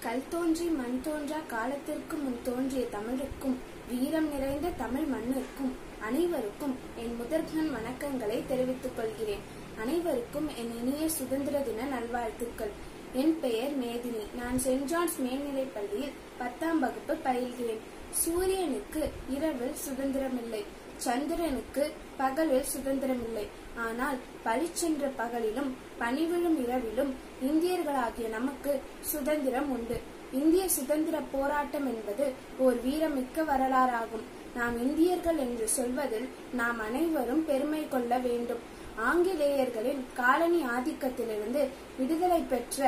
கல் தோன்றி மண் தோன்றா காலத்திற்கு முன் தோன்றிய தமிழுக்கும் வீரம் நிறைந்த தமிழ் மண்ணிற்கும் அனைவருக்கும் என் முதற்கண் வணக்கங்களை தெரிவித்துக் கொள்கிறேன். அனைவருக்கும் என் இனிய சுதந்திர தின நல்வாழ்த்துக்கள். என் பெயர் மேதினி. நான் செயின்ட் ஜான்ஸ் மேல்நிலைப் பள்ளியில் 10ஆம் வகுப்பு பயில்கிறேன். சூரியனுக்கு இரவில் சுதந்திரமில்லை, சந்திரனுக்கு பகலில் சுதந்திரமில்லை. ஆனால் பளிச்சென்ற பகலிலும் பனிவிழும் இரவிலும் இந்தியர்களாகிய நமக்கு சுதந்திரம் உண்டு. இந்திய சுதந்திர போராட்டம் என்பது ஓர் வீரமிக்க வரலாறாகும். நாம் இந்தியர்கள் என்று சொல்வதில் நாம் அனைவரும் பெருமை கொள்ள வேண்டும். ஆங்கிலேயர்களின் காலனி ஆதிக்கத்திலிருந்து விடுதலை பெற்ற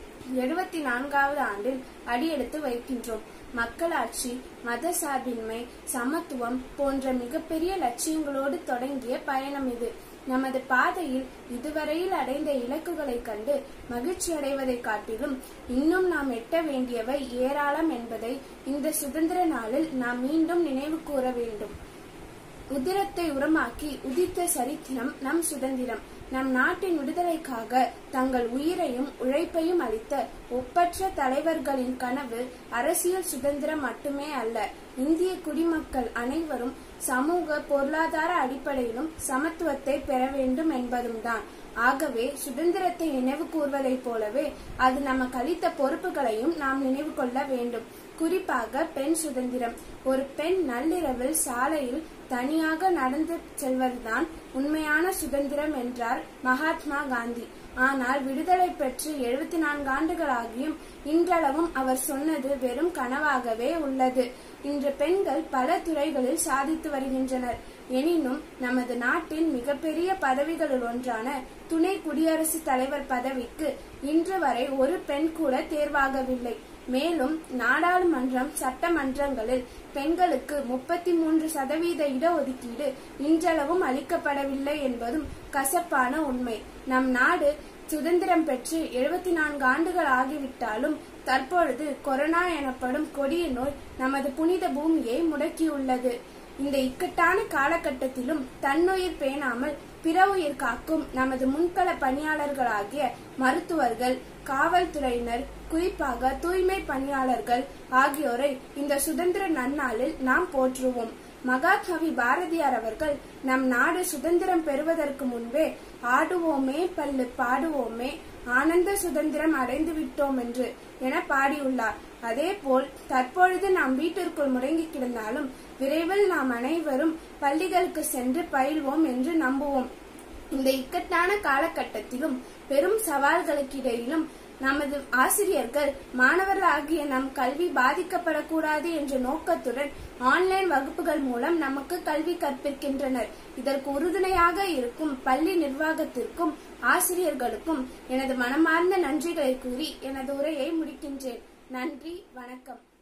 74வது ஆண்டில் அடியெடுத்து வைக்கின்றோம். மக்களாட்சி, மத சார்பின்மை, சமத்துவம் போன்ற மிகப்பெரிய லட்சியங்களோடு தொடங்கிய பயணம் இது. நமது பாதையில் இதுவரையில் அடைந்த இலக்குகளை கண்டு மகிழ்ச்சி அடைவதை காட்டிலும் இன்னும் நாம் எட்ட வேண்டியவை ஏராளம் என்பதை இந்த சுதந்திர நாளில் நாம் மீண்டும் நினைவு கூற வேண்டும். உதிரத்தை உரமாக்கி உதித்த சரித்திரம் நம் சுதந்திரம். நம் நாட்டின் விடுதலைக்காக தங்கள் உயிரையும் உழைப்பையும் அளித்த ஒப்பற்ற தலைவர்களின் கனவு அரசியல் சுதந்திரம் மட்டுமே அல்ல, இந்திய குடிமக்கள் அனைவரும் சமூக பொருளாதார அடிப்படையிலும் சமத்துவத்தை பெற வேண்டும் என்பதும் தான். ஆகவே சுதந்திரத்தை நினைவு கூர்வதைப் போலவே அது நமக்கு அளித்த பொறுப்புகளையும் நாம் நினைவு கொள்ள வேண்டும். குறிப்பாக பெண் சுதந்திரம். ஒரு பெண் நள்ளிரவில் சாலையில் தனியாக நடந்து செல்வதுதான் உண்மையான சுதந்திரம் என்றார் மகாத்மா காந்தி. ஆனால் விடுதலை பெற்று 74 ஆண்டுகளாகியும் இன்றளவும் அவர் சொன்னது வெறும் கனவாகவே உள்ளது. இன்று பெண்கள் பல துறைகளில் சாதித்து வருகின்றனர். எனினும் நமது நாட்டின் மிகப்பெரிய பதவிகளில் ஒன்றான துணை குடியரசுத் தலைவர் பதவிக்கு இன்று வரை ஒரு பெண் கூட தேர்வாகவில்லை. மேலும் நாடாளுமன்றம், சட்டமன்றங்களில் பெண்களுக்கு 33% இடஒதுக்கீடு இன்றளவும் அளிக்கப்படவில்லை என்பதும் கசப்பான உண்மை. நம் நாடு சுதந்திரம் பெற்று 74 ஆண்டுகள் ஆகிவிட்டாலும் தற்பொழுது கொரோனா எனப்படும் கொடிய நோய் நமது புனித பூமியை முடக்கியுள்ளது. இந்த இக்கட்டான காலகட்டத்திலும் தன்னுயிர் பேணாமல் பிற உயிர் காக்கும் நமது முன்கள பணியாளர்களாகிய மருத்துவர்கள், காவல்துறையினர், குறிப்பாக தூய்மை பணியாளர்கள் ஆகியோரை இந்த சுதந்திர நன்னாளில் நாம் போற்றுவோம். மகாகவி பாரதியார் அவர்கள் நம் நாடு சுதந்திரம் பெறுவதற்கு முன்பே ஆடுவோமே பல்லு பாடுவோமே ஆனந்த சுதந்திரம் அடைந்து விட்டோம் என்று என பாடியுள்ளார். அதே போல் தற்பொழுது நாம் வீட்டிற்குள் முடங்கி கிடந்தாலும் விரைவில் நாம் அனைவரும் பள்ளிகளுக்கு சென்று பயில்வோம் என்று நம்புவோம். இந்த இக்கட்டான காலகட்டத்திலும் பெரும் சவால்களுக்கு இடையிலும் நமது ஆசிரியர்கள் மாணவர்களாகிய நம் கல்வி பாதிக்கப்படக்கூடாது என்ற நோக்கத்துடன் ஆன்லைன் வகுப்புகள் மூலம் நமக்கு கல்வி கற்பிக்கின்றனர். இதற்கு உறுதுணையாக இருக்கும் பள்ளி நிர்வாகத்திற்கும் ஆசிரியர்களுக்கும் எனது மனமார்ந்த நன்றிகளை கூறி எனது உரையை முடிக்கின்றேன். நன்றி, வணக்கம்.